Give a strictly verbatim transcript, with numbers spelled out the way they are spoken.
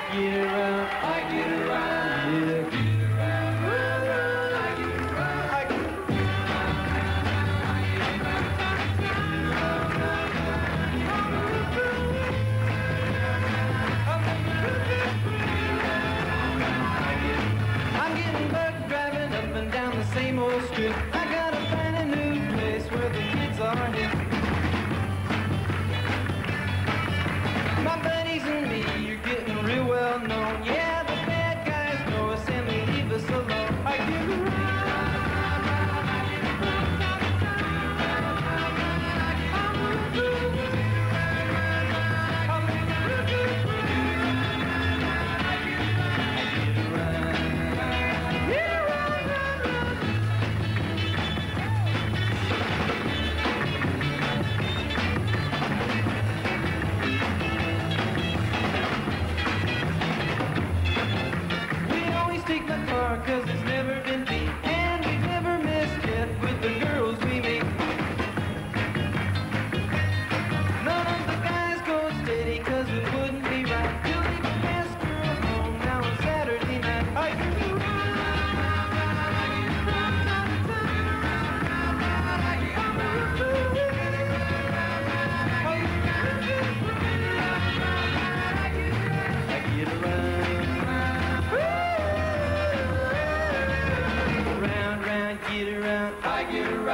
get around, I get around, yeah. Get around, I get around, I get I'm getting bugged driving up and down the same old street. I gotta find a new place where the kids are hip. My buddies and me, you're getting real well known. Yeah, the bad guys know us and they leave us alone. I get around. Cause it's never been beat, and we've never missed yet with the girls we meet. None of the guys go steady, cause it wouldn't be right to leave the best girl home now on Saturday night. I get around. Get around, I get around.